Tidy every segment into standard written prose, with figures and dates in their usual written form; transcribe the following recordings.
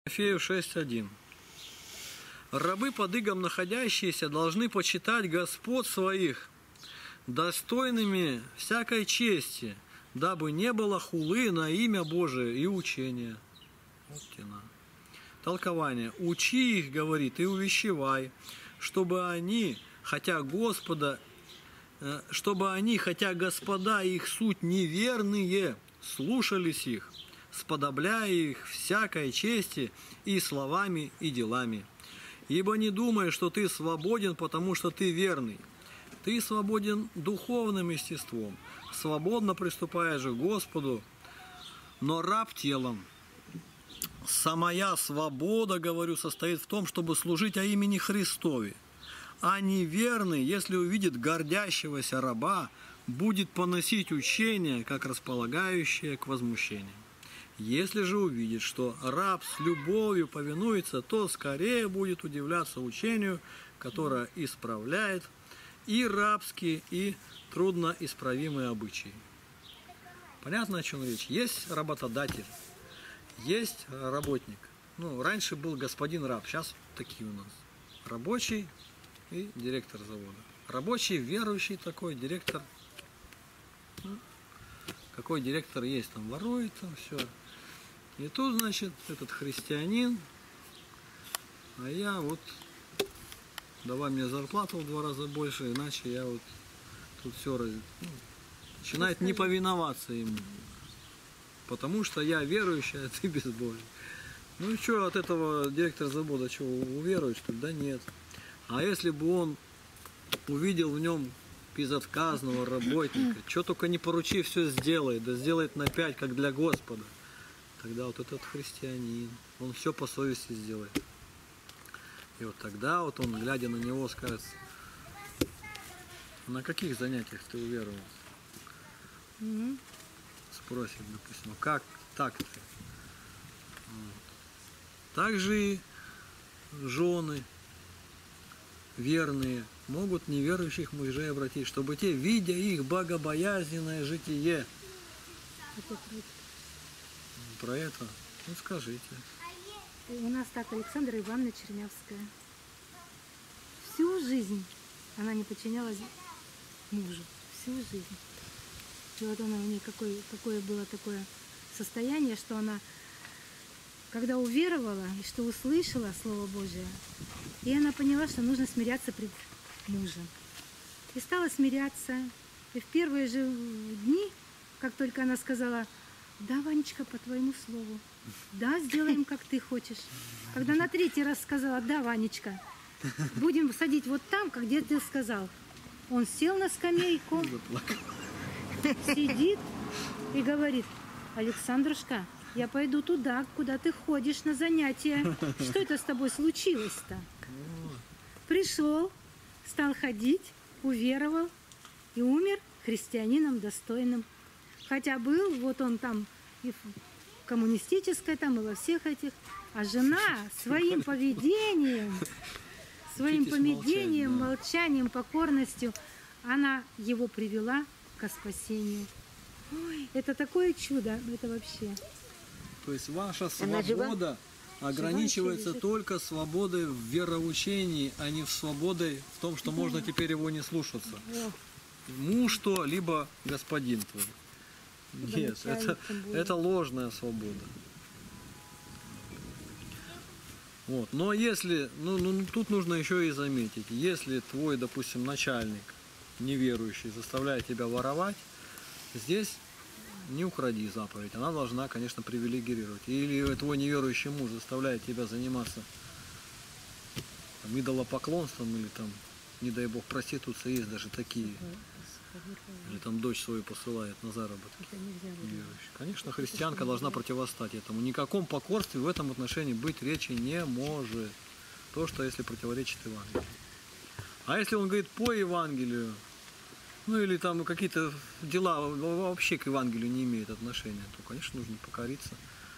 Тимофею 6:1. Рабы под игом находящиеся должны почитать господ своих достойными всякой чести, дабы не было хулы на имя Божие и учения. Вот тена. Толкование. Учи их, говорит, и увещевай, чтобы они, хотя господа их суть неверные, слушались их, сподобляя их всякой чести и словами, и делами. Ибо не думай, что ты свободен, потому что ты верный. Ты свободен духовным естеством, свободно приступаешь к Господу, но раб телом. Самая свобода, говорю, состоит в том, чтобы служить о имени Христове. А неверный, если увидит гордящегося раба, будет поносить учение, как располагающее к возмущению. Если же увидит, что раб с любовью повинуется, то скорее будет удивляться учению, которое исправляет и рабские, и трудноисправимые обычаи. Понятно, о чем речь? Есть работодатель, есть работник. Раньше был господин раб, сейчас такие у нас. Рабочий и директор завода. Рабочий, верующий такой, директор. Какой директор есть, там ворует, там все. И тут, значит, этот христианин, а я вот, давай мне зарплату в 2 раза больше, иначе я вот тут все начинает не повиноваться ему. Потому что я верующий, а ты безбожный. Ну и что, от этого директор завода что, уверует, что ли? Да нет. А если бы он увидел в нем безотказного работника, что только не поручи, все сделает, да сделает на 5, как для Господа, тогда вот этот христианин, он все по совести сделает. И вот тогда вот он, глядя на него, скажет: на каких занятиях ты уверовал? Спросит, допустим, как так-то? Вот. Также и жены верные могут неверующих мужей обратить, чтобы те, видя их богобоязненное житие. Про это? Ну скажите. У нас так Александра Ивановна Чернявская. Всю жизнь она не подчинялась мужу. Всю жизнь. И вот она у нее какое было такое состояние, что она, когда уверовала и что услышала Слово Божие, и она поняла, что нужно смиряться пред мужем. И стала смиряться. И в первые же дни, как только она сказала: да, Ванечка, по твоему слову, да, сделаем, как ты хочешь. Когда на 3-й раз сказала: да, Ванечка, будем садить вот там, как где ты сказал. Он сел на скамейку, сидит и говорит: Александрушка, я пойду туда, куда ты ходишь на занятия. Что это с тобой случилось-то? Пришел, стал ходить, уверовал и умер христианином достойным. Хотя был, вот он там и в коммунистической, там и во всех этих. А жена своим поведением, молчанием, покорностью, она его привела ко спасению. Ой, это такое чудо, это вообще. То есть ваша свобода ограничивается только свободой в вероучении, а не в свободой в том, что можно теперь его не слушаться. Муж то, либо господин твой. Нет, это ложная свобода. Вот. Но если, тут нужно еще и заметить, если твой, допустим, начальник неверующий заставляет тебя воровать, здесь не укради заповедь, она должна, конечно, привилегировать. Или твой неверующий муж заставляет тебя заниматься идолопоклонством, или там, не дай бог, проституция, есть даже такие. Или там дочь свою посылает на заработки. Конечно, христианка должна противостать этому. Никаком покорстве в этом отношении быть речи не может. То, что если противоречит Евангелию. А если он говорит по Евангелию, или там какие-то дела вообще к Евангелию не имеют отношения, то, конечно, нужно покориться.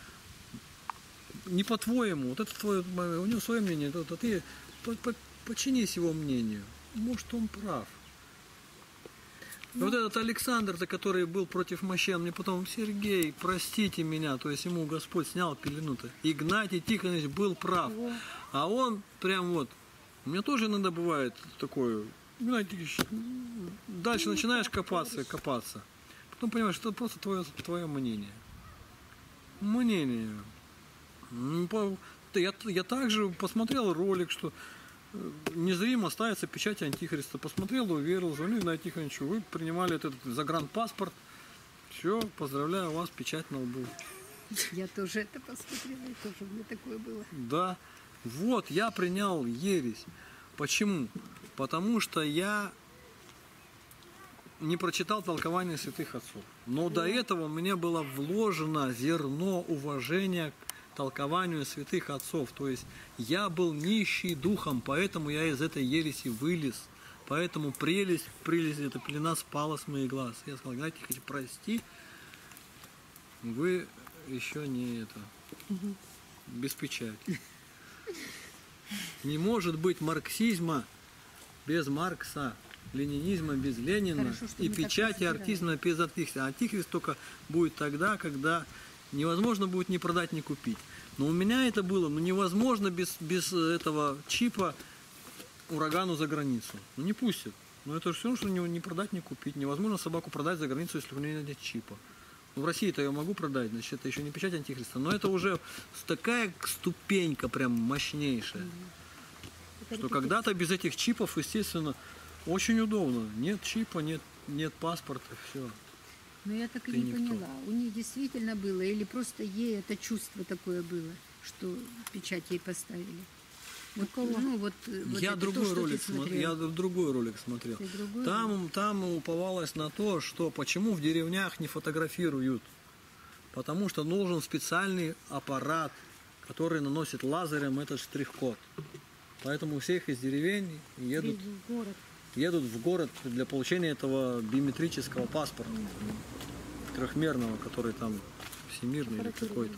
Не по-твоему, вот это твое, у него свое мнение, то ты подчинись его мнению. Может, он прав. И вот этот Александр-то, который был против мощей, он мне потом: Сергей, простите меня, то есть ему Господь снял пелену-то. Игнатий Тихонович был прав. Во. А он прям вот, у меня тоже иногда бывает такое, Игнатий Тихонович, дальше начинаешь копаться. Потом понимаешь, что это просто твое мнение. Мнение. Я также посмотрел ролик, что незримо ставится печать Антихриста. Посмотрел, уверил, звоню на Тихоновичу: вы принимали этот загранпаспорт. Все, поздравляю вас, печать на лбу. Я тоже это посмотрела, и тоже у меня такое было. Да, вот я принял ересь. Почему? Потому что я не прочитал толкование святых отцов. Но до этого мне было вложено зерно уважения к толкованию святых отцов. То есть я был нищий духом, поэтому я из этой ереси вылез. Поэтому прелесть, эта пелена спала с моих глаз. Я сказал: Игнатий Тихонович, прости, вы еще не без печати. Не может быть марксизма без Маркса, ленинизма без Ленина. Хорошо, что И мы так печати разбираем. артизма без антихриста. Антихрист только будет тогда, когда невозможно будет ни продать, ни купить. Но у меня это было, невозможно без этого чипа урагану за границу. Не пустят. Но это же все равно, что не продать, не купить. Невозможно собаку продать за границу, если у нее нет чипа. В России-то я могу продать, значит, это еще не печать антихриста. Но это уже такая ступенька прям мощнейшая, что когда-то без этих чипов, естественно, очень удобно. Нет чипа, нет паспорта, все. Но я так и Ты не никто. поняла, у них действительно было, или просто ей это чувство такое было, что печать ей поставили? Вот, вот Я это другой то, что ты ролик смотрел. Я другой ролик смотрел. Ты другой Там уповалось на то, что почему в деревнях не фотографируют. Потому что нужен специальный аппарат, который наносит лазером этот штрих-код. Поэтому у всех из деревень едут в город для получения этого биометрического паспорта. Трехмерного, который там всемирный или какой-то.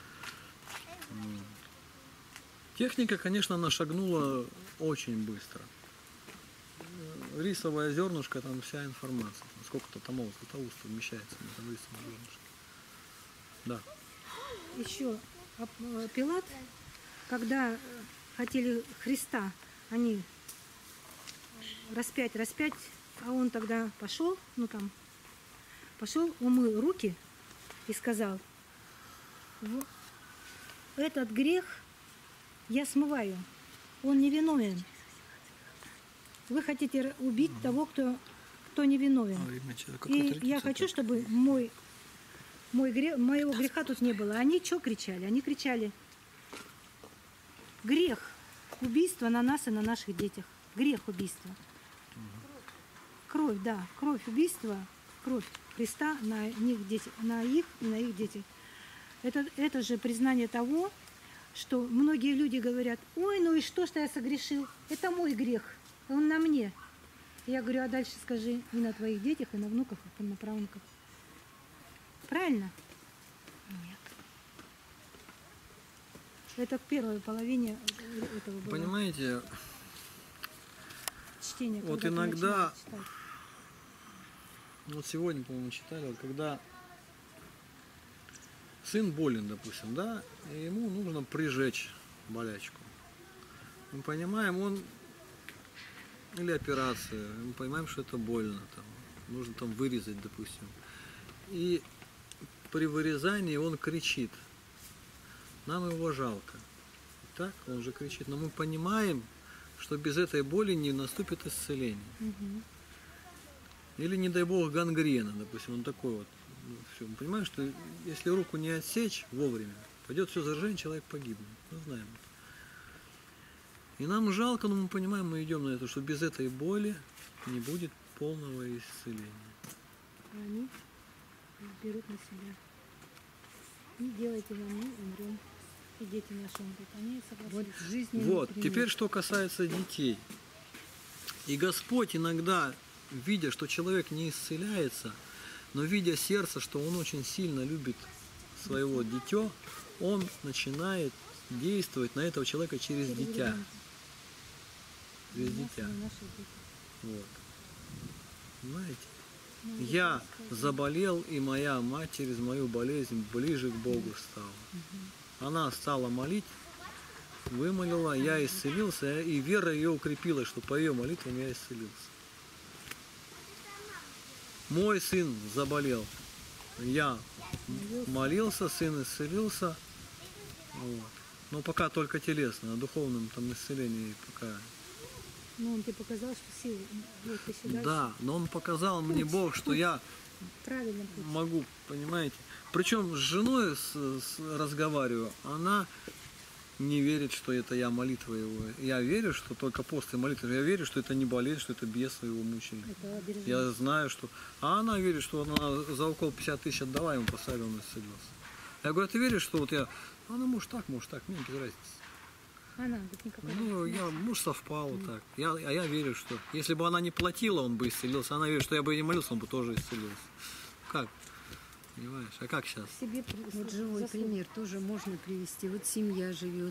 Техника, конечно, она шагнула очень быстро. Рисовое зернышко, там вся информация. Сколько-то томов Златоуста вмещается на этом рисовом зернышке. Да. Еще Пилат, когда хотели Христа, они распять, а он тогда пошел, умыл руки и сказал: этот грех я смываю, он невиновен. Вы хотите убить того, кто невиновен. И я хочу, чтобы моего греха тут не было. Они что кричали? Они кричали: грех убийства на нас и на наших детях. Грех убийства. Кровь, да, кровь убийства, кровь Христа на них дети, на их и на их детях. Это же признание того, что многие люди говорят: ой, ну и что я согрешил? Это мой грех, он на мне. Я говорю: а дальше скажи: и на твоих детях, и на внуках, и на правнуках. Правильно? Нет. Это к первой половине этого было Понимаете, чтения. вот когда ты иногда, начинаешь читать. вот сегодня, по-моему, читали, вот когда сын болен, допустим, да, и ему нужно прижечь болячку. Мы понимаем, или операция, мы понимаем, что это больно, там, нужно там вырезать, допустим. И при вырезании он кричит: нам его жалко. Так, он же кричит, но мы понимаем, что без этой боли не наступит исцеление. Мгм. Или, не дай бог, гангрена, допустим, он такой вот. Все, мы понимаем, что если руку не отсечь вовремя, пойдет все заражение, человек погибнет. Мы знаем это. И нам жалко, но мы понимаем, мы идем на это, что без этой боли не будет полного исцеления. А они берут на себя. Не делайте вам, мы умрем. И дети наши умрут. Они согласились. Вот в жизни. Вот, теперь что касается детей. И Господь иногда, видя, что человек не исцеляется, но видя сердце, что он очень сильно любит своего дитё, он начинает действовать на этого человека через дитя. Через дитя. Вот. Понимаете? Я заболел, и моя мать через мою болезнь ближе к Богу стала. Она стала молить, вымолила, я исцелился, и вера ее укрепилась, что по ее молитвам я исцелился. Мой сын заболел, я молился, сын исцелился, вот. Но пока только телесно, о духовном там исцелении пока. Ну, он тебе показал, что силы. Вот, еще дальше. Да, но он показал мне Бог, что я Правильно путь. могу, понимаете. Причем с женой разговариваю, она не верит, что это я молитва его. Я верю, что только пост и молитва. Я верю, что это не болезнь, что это бесы его мучили. Это обережение. Я знаю, что... А она верит, что она за укол 50 тысяч отдала, ему поставили, он исцелился. Я говорю, а ты веришь, что вот я... Она может так, мне без разницы. Она, тут никакой. Ну, может, совпало так. А я верю, что если бы она не платила, он бы исцелился. Она верит, что я бы и не молился, он бы тоже исцелился. Как? Понимаешь? А как сейчас? Себе Вот живой пример тоже можно привести. Вот семья живет,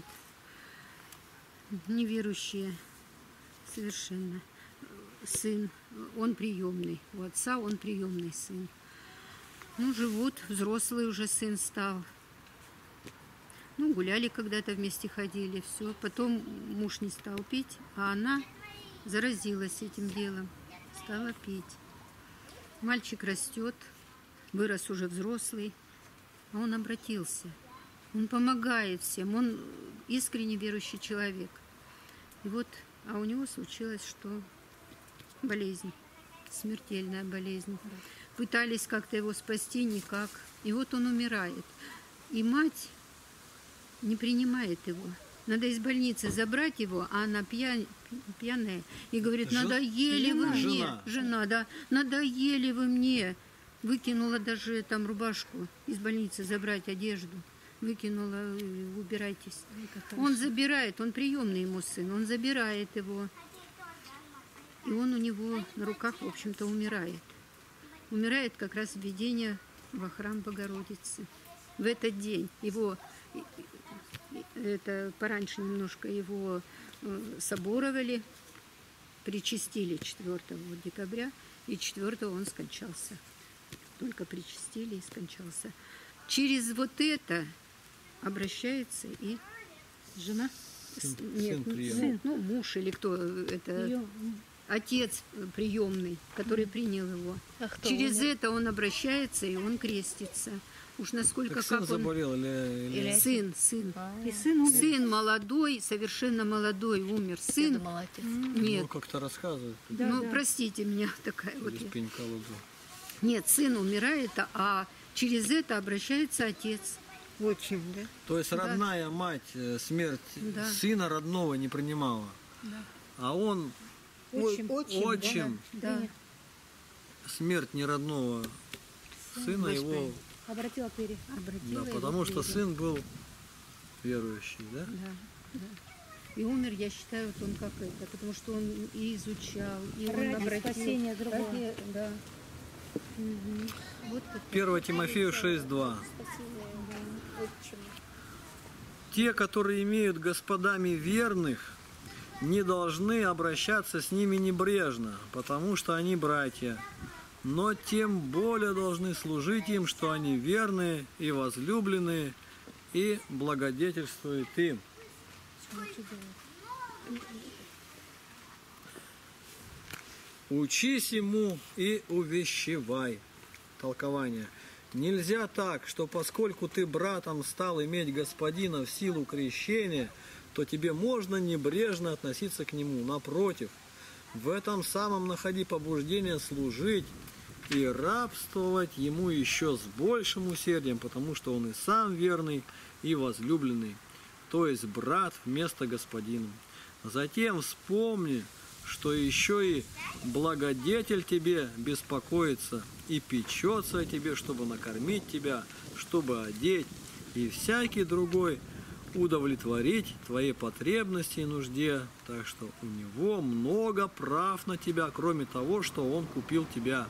неверующие совершенно. Сын, он приемный. У отца он приемный сын. Ну, живут, взрослый уже сын стал. Ну, гуляли когда-то вместе, ходили, все. Потом муж не стал пить, а она заразилась этим делом, стала пить. Мальчик растет, вырос уже взрослый, а он обратился. Он помогает всем, он искренне верующий человек. И вот, а у него случилось, что болезнь, смертельная болезнь. Пытались как-то его спасти, никак. И вот он умирает. И мать не принимает его. Надо из больницы забрать его, а она пьяная. И говорит, надоели вы мне. Жена, да. Надоели вы мне. Выкинула даже там рубашку из больницы, забрать одежду. Выкинула, убирайтесь. Он забирает, он приемный ему сын, он забирает его. И он у него на руках, в общем-то, умирает. Умирает как раз введение во храм Богородицы. В этот день его... Это пораньше немножко его соборовали, причастили 4 декабря, и 4 он скончался. Только причастили и скончался. Через вот это обращается и жена. Сын, ну, муж или кто это. Ее... Отец приемный, который принял его. Через это он обращается и он крестится. Уж насколько так сын как заболел он... или... Сын. И сын умер. Сын молодой, совершенно молодой умер. Сын... Нет. Ну, как-то рассказывают. Да, ну, да. простите меня, такая вот. Без пенька лугу. Нет, сын умирает, а через это обращается отец. Отчим, да? То есть родная мать смерть сына родного не принимала. Да. А он... Отчим. Да. Смерть неродного сына его... Обратила к вере. Обратила Да, его потому к что вере. сын был верующий, да? Да. И умер, я считаю, вот он как это, потому что он и изучал, и он Ради обратил. спасения другого. Да. Вот это. 1 Тимофею 6:2. Те, которые имеют господами верных, не должны обращаться с ними небрежно, потому что они братья, но тем более должны служить им, что они верные и возлюбленные, и благодетельствуют им. Учись ему и увещевай. Толкование. Нельзя так, что поскольку ты братом стал иметь господина в силу крещения, то тебе можно небрежно относиться к нему. Напротив, в этом самом находи побуждение служить и рабствовать ему еще с большим усердием, потому что он и сам верный и возлюбленный, то есть брат вместо господина. Затем вспомни, что еще и благодетель тебе беспокоится и печется о тебе, чтобы накормить тебя, чтобы одеть, и всякий другой удовлетворить твои потребности и нужде, так что у него много прав на тебя, кроме того, что он купил тебя.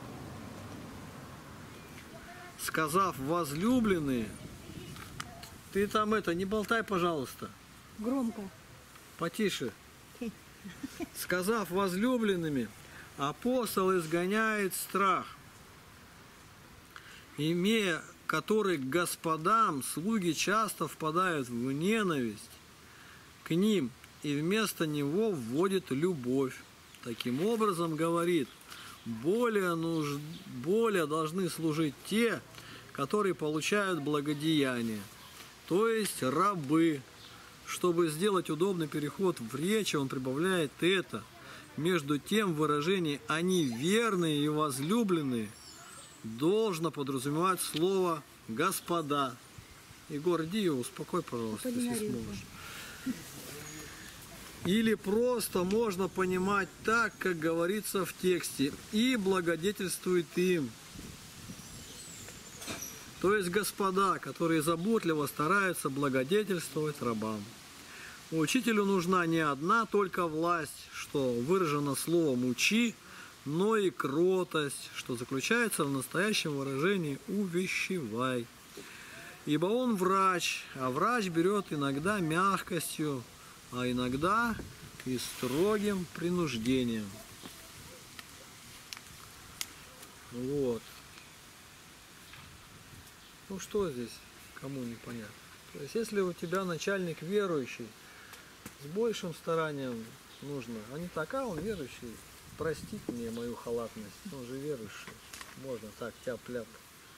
Сказав возлюбленные, ты там не болтай, пожалуйста. Громко. Потише. Сказав возлюбленными, апостол изгоняет страх. имея который к господам слуги часто впадают в ненависть к ним и вместо него вводит любовь. Таким образом, говорит, более должны служить те, которые получают благодеяние, то есть рабы. Чтобы сделать удобный переход в речи, он прибавляет это. Между тем в выражении «они верные и возлюбленные» должно подразумевать слово «господа». Егор, иди его успокой, пожалуйста, если сможешь. Или просто можно понимать так, как говорится в тексте, «и благодетельствует им». То есть господа, которые заботливо стараются благодетельствовать рабам. Учителю нужна не одна только власть, что выражено словом «учи», но и кротость, что заключается в настоящем выражении «увещевай». Ибо он врач, а врач берет иногда мягкостью, а иногда и строгим принуждением. Вот. Ну что здесь, кому непонятно? То есть, если у тебя начальник верующий, с большим старанием нужно, а не так, а он верующий, простить мне мою халатность, он же верующий, можно так, тяп-ляп.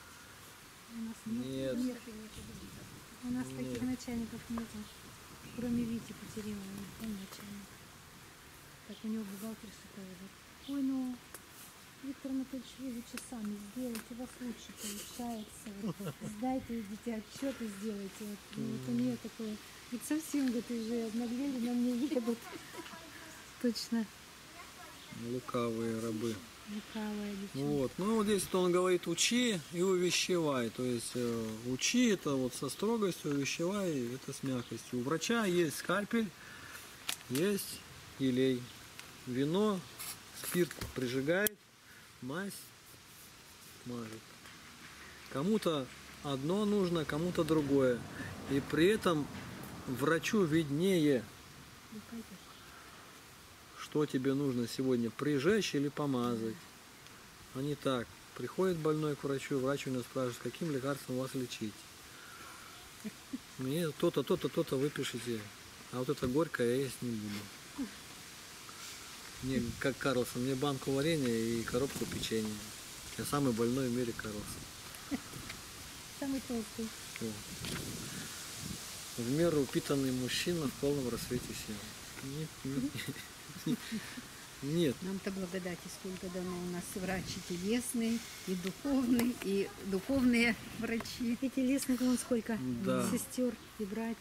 Нет. У нас таких начальников нет, кроме Вити Катерины, он начальник. Так у него бухгалтерша говорит, ой, ну, Виктор Анатольевич, вы лучше сами сделайте, у вас лучше получается. Вот, сдайте, идите отчеты, сделайте. Вот у нее такое. Ведь совсем, говорит, уже обнаглели, на мне едут. Точно. Лукавые рабы. Лукавая девчонка. Вот. Ну вот здесь он говорит учи и увещевай. То есть учи это вот со строгостью, увещевай это с мягкостью. У врача есть скальпель, есть елей. Вино, спирт прижигает, мазь мажет. Кому-то одно нужно, кому-то другое. И при этом врачу виднее, что тебе нужно сегодня, прижечь или помазать. А не так. Приходит больной к врачу, врач у него спрашивает, каким лекарством вас лечить. Мне то-то, то-то, то-то выпишите, а вот это горькое я есть не буду. Мне, как Карлсон, мне банку варенья и коробку печенья. Я самый больной в мире Карлсон. Самый толстый. В меру упитанный мужчина в полном рассвете сил. Нет. Нам-то благодати сколько дано. У нас врач и телесный, и духовный, и духовные врачи. И телесных вон сколько Да. сестер и братьев.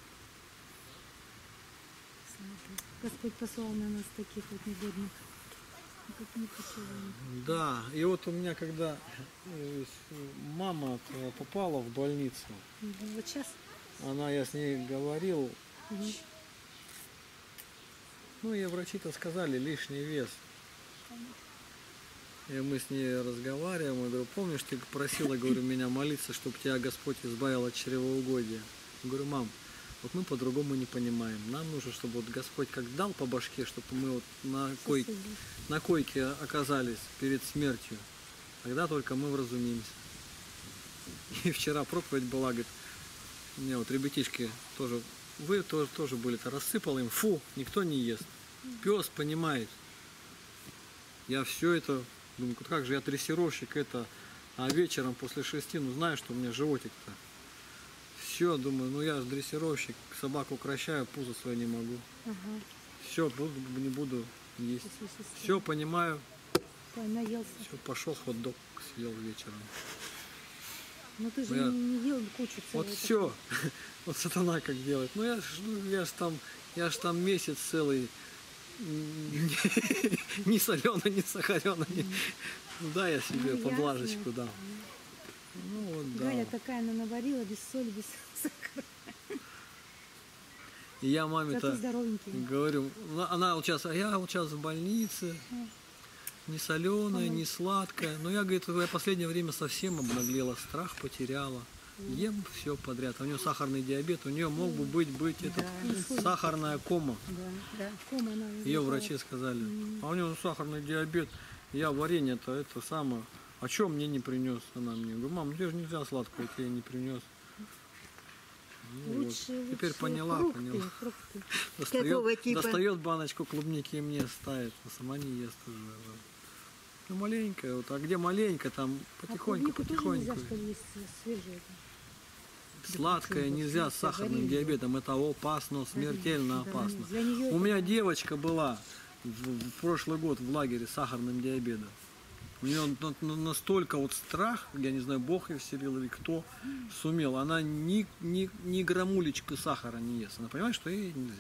Господь послал на нас таких вот негодных. Как непочиваемых. Да, и вот у меня, когда мама попала в больницу, Вот сейчас. я с ней говорил, Мгм. ну и врачи-то сказали, лишний вес. И мы с ней разговариваем, я говорю, помнишь, ты просила, говорю, меня молиться, чтобы тебя Господь избавил от чревоугодия. Я говорю, мам, вот мы по-другому не понимаем. Нам нужно, чтобы вот Господь как дал по башке, чтобы мы вот на койке оказались перед смертью. Тогда только мы вразумимся. И вчера проповедь была, говорит, у меня вот ребятишки тоже, вы тоже были-то, рассыпал им, фу, никто не ест. Пес понимает. Я все это, думаю, как же я дрессировщик это, а вечером после 6, ну знаю, что у меня животик-то. Все, думаю, ну я же дрессировщик, собаку укращаю, пузо свое не могу. Ага. Все, не буду есть. Все, понимаю. Ой, наелся. Все, пошел хот-дог съел вечером. Ну ты же Я- не ел кучу целую. Вот все. Вот сатана как делает. Ну я ж там месяц целый не соленый, не сахареный. Да, я себе Ну, поблажечку ясно. дал. Ну вот, да. Галя такая она наварила, без соли, без сахара. И я Зато маме-то здоровенький. говорю, она вот сейчас, а я вот сейчас в больнице, не соленая, не сладкая. Но я, говорит, я последнее время совсем обнаглела, страх потеряла. Ем все подряд. А у нее сахарный диабет, у нее мог бы быть этот, сахарная кома. Да, да. Кома она Ее вызывала. врачи сказали. А у него сахарный диабет. Я варенье-то это самое А что мне не принес? Она мне говорит, мам, тебе же нельзя сладкого, я тебе не принес. Ну, вот. Лучше, Теперь поняла, фрукты, поняла. фрукты. Какого типа? Достает баночку клубники и мне ставит, а сама не ест уже. Ну, маленькая, вот, а где маленькая, там потихоньку, А клубнику тоже потихоньку. нельзя, что ли, есть свежую. Сладкое нельзя с сахарным диабетом, это опасно, смертельно Да, опасно. для нее У меня это- девочка была в прошлый год в лагере с сахарным диабетом. У нее настолько вот страх, я не знаю, Бог ее вселил или кто сумел, она ни грамулечку сахара не ест. Она понимает, что ей нельзя.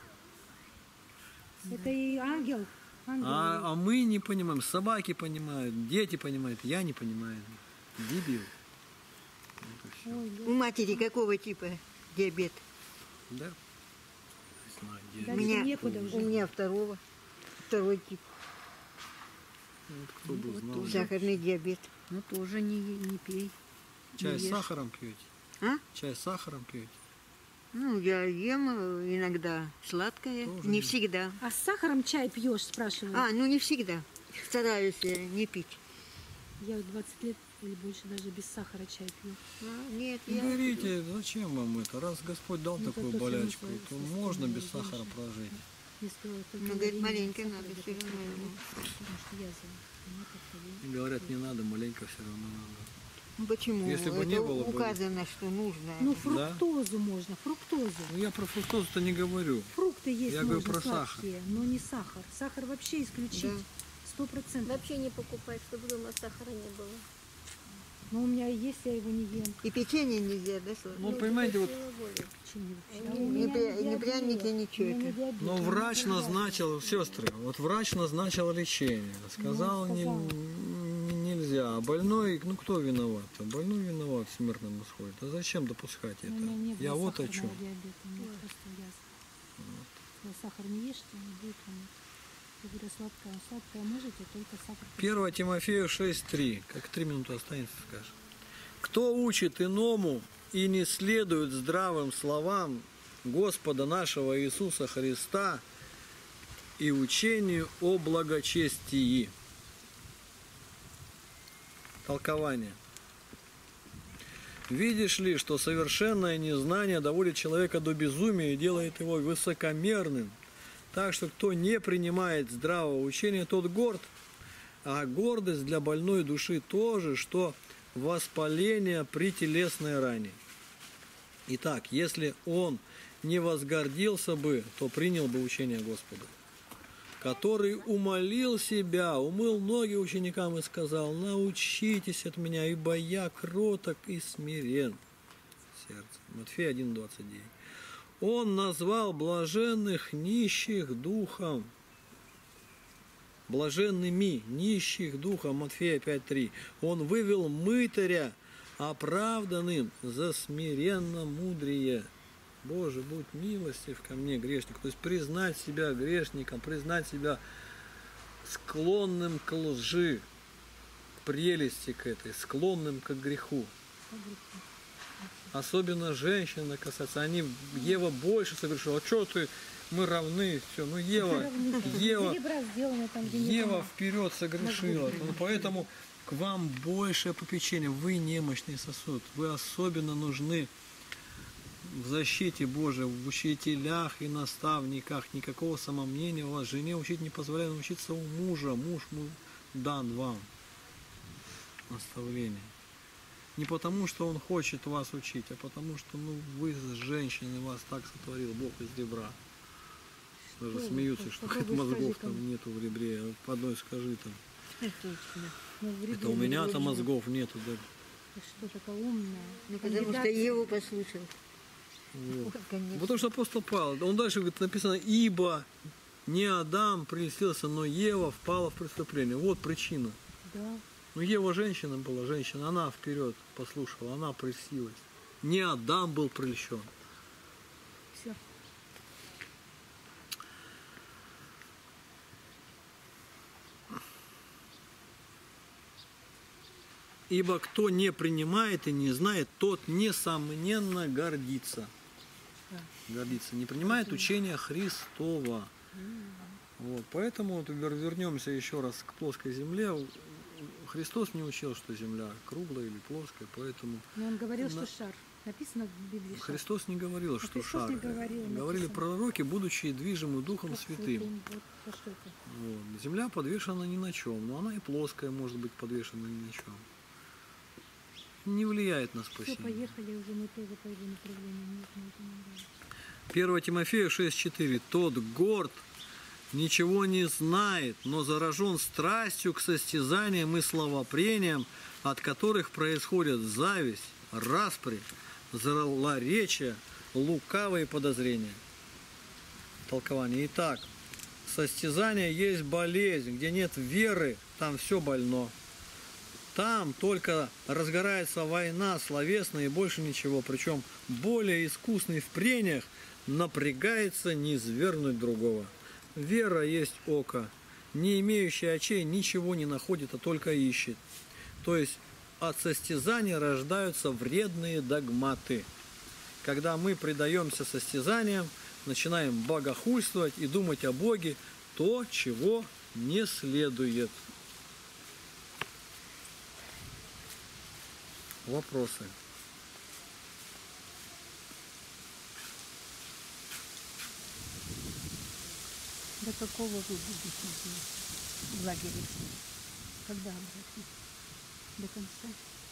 Это и ангел. А мы не понимаем, собаки понимают, дети понимают, я не понимаю. Дебил. Вот и всё. Ой, У матери какого типа диабет? Да? Не знаю, Да, У дебил. меня, некуда уже. у меня второй тип. Вот кто бы Вот знал. тоже. Сахарный диабет. Ну тоже не пей. Чай не с ешь. сахаром пьете? А? Чай с сахаром пьете? Ну, я ем иногда сладкое, Тоже не не- всегда. А с сахаром чай пьешь, спрашиваю. Ну не всегда. Стараюсь не пить. Я 20 лет или больше даже без сахара чай пью. Нет, Ну, я... берите, зачем вам это? Раз Господь дал Ну, такую это всё болячку, равно то свойство можно без становится сахара меньше. прожить. Не стоило только Ну, говорит, варенье, маленько сахар, надо это всё равно только ему. потому что язва. Ну, как-то, И говорят, не надо, маленько все равно надо. Почему? Если бы Это не было бы- указано, что нужно. Ну, фруктозу можно, фруктозу. Ну, я про фруктозу-то не говорю. Фрукты есть Я говорю можно про сахар. сладкие, но не сахар. Сахар вообще исключить. Да. 100%. Вообще не покупать, чтобы дома сахара не было. Но у меня есть, я его не ем. И печенье нельзя, да, сладкое? Ну, понимаете, вот, Сила воли. Печенье вообще. Ни А у меня ни пряники, диабет. ничего У меня это. диабет, но у меня врач диабет. назначил, сестры, вот врач назначил лечение. Сказал, сказал. нельзя. А больной, ну кто виноват? Больной виноват в смертном исходе. А зачем допускать У меня не это? было Я вот о сахарного чем. диабета, у меня просто ясно. Сказал, сахар не ешьте, не будет у меня. Я говорю, сладкое можете, только сахар. 1 Тимофею 6:3. Как 3 минуты останется, скажешь. Кто учит иному и не следует здравым словам Господа нашего Иисуса Христа и учению о благочестии. Толкование. Видишь ли, что совершенное незнание доводит человека до безумия и делает его высокомерным. Так что кто не принимает здравого учения, тот горд. А гордость для больной души тоже, что воспаление при телесной ране. Итак, если он не возгордился бы, то принял бы учение Господа, который умолил себя, умыл ноги ученикам и сказал: научитесь от меня, ибо я кроток и смирен сердцем. Матфея 1:29. Он назвал блаженных нищих духом, блаженными нищих духом, Матфея 5:3. Он вывел мытаря оправданным за смиренно мудрее. Боже, будь милостив ко мне, грешник. То есть признать себя грешником, признать себя склонным к лжи, к прелести к этой, склонным к греху. Особенно женщины касаются. Ева больше согрешила. А что ты, мы равны, все. Ну, Ева, Серебра сделано там, где Ева нет. вперед согрешила. Ну, поэтому к вам больше попечения. Вы немощный сосуд. Вы особенно нужны в защите Божией, в учителях и наставниках. Никакого самомнения у вас. Жене учить не позволяет, учиться у мужа. Муж дан вам наставление. Не потому, что он хочет вас учить, а потому, что вы с женщиной, вас так сотворил Бог из ребра. Даже Что вы, смеются, что попробуй мозгов скажи там кому. нету в ребре. А по одной скажи там. Точно. Ну, в Это ребре у меня-то не видно. мозгов нету. Да. Ты что, такая умная? Ну, потому что Кандидат. Еву послушал. Вот. Конечно. Потому что апостол Павел, он дальше говорит, написано: ибо не Адам прельстился, но Ева впала в преступление. Вот причина. Да. Ну, Ева женщина была, женщина, она вперед послушала, она прельстилась. Не Адам был прельщен. Все. Ибо кто не принимает и не знает, тот несомненно гордится. Гордится. Не принимает учение Христова. Вот. Поэтому вот вернемся еще раз к плоской земле. Христос не учил, что земля круглая или плоская, поэтому Но он говорил, На- что шар. Написано в Библии шар. Христос не говорил, А что Христос шар. не говорил, Говорили написано. пророки, будучи движимы Духом Дух Святым. Святым. Вот за что это. Вот. Земля подвешена ни на чем, но она и плоская может быть подвешена ни на чем. Не влияет на Все, спасение. поехали уже, мы тоже по его направлению. Нет, мне это не нравится. 1 Тимофею 6,4. Тот горд, ничего не знает, но заражен страстью к состязаниям и словопрениям, от которых происходят зависть, распри, злоречие, лукавые подозрения. Толкование. Итак, состязание есть болезнь, где нет веры, там все больно. Там только разгорается война словесная и больше ничего. Причем более искусный в прениях напрягается не извергнуть другого. Вера есть око. Не имеющий очей ничего не находит, а только ищет. То есть от состязания рождаются вредные догматы. Когда мы предаемся состязаниям, начинаем богохульствовать и думать о Боге, то, чего не следует. Вопросы? До какого вы будете здесь, в лагере? Когда обратно? До конца?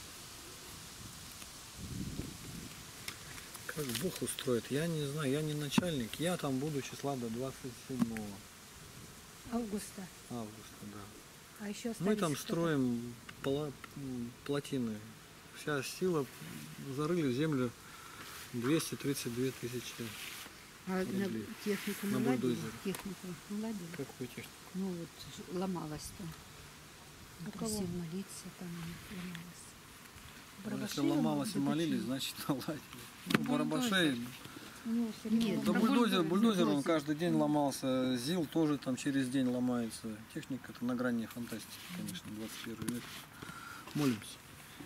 Как Бог устроит, я не знаю, я не начальник. Я там буду числа до 27 Августа. августа, да. А еще остались Мы там кто-то? строим плотины. Вся сила, зарыли в землю 232 тысячи. А на Рублей. технику На наладили? бульдозере. Технику наладили? Какую технику? Ну вот ломалась там. У кого? Просил молиться, там ломалась. Если Барабаши ломалось и ему молились, докучили? значит наладили. Ну, Барабашей, У него всё время Нет, да ломалось. бульдозер он каждый день ломался, ЗИЛ тоже там через день ломается. Техника это на грани фантастики, конечно, 21 век. Молимся.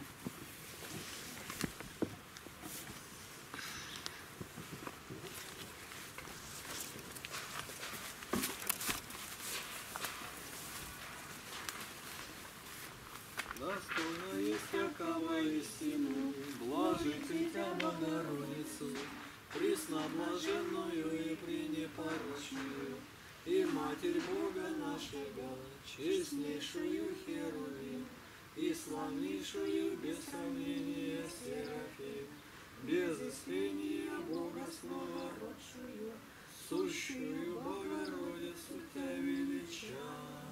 Достойно есть всякого истину, блажите Тя, Богородицу, пресноблаженную и пренепорочную, и Матерь Бога нашего, честнейшую Херувим, и славнейшую без сравнения Серафим, без искрения Бога снова родшую, сущую Богородицу Тя величаем.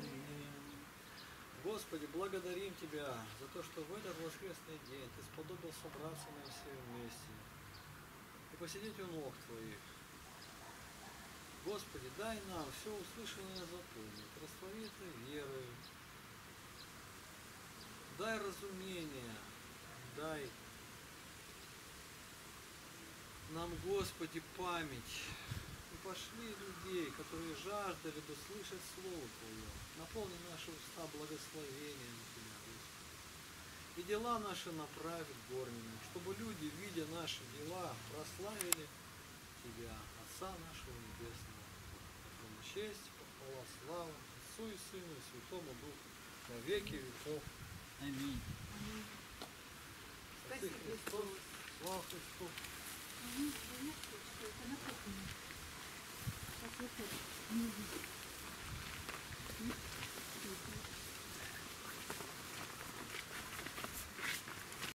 Господи, благодарим Тебя за то, что в этот воскресный день Ты сподобил собраться нам все вместе и посидеть у ног Твоих. Господи, дай нам все услышанное запомнить, раствори это верою, дай разумение, дай нам, Господи, память. И пошли людей, которые жаждали бы слышать Слово Твое. Наполни наши уста благословением Тебя, Господи. И дела наши направь к горнему, чтобы люди, видя наши дела, прославили Тебя, Отца нашего Небесного. Которому честь, похвала, слава Отцу и Сыну и Святому Духу во веки веков. Аминь. Спасибо Христос. Слава Христу. Это на кухне. Сейчас выходит.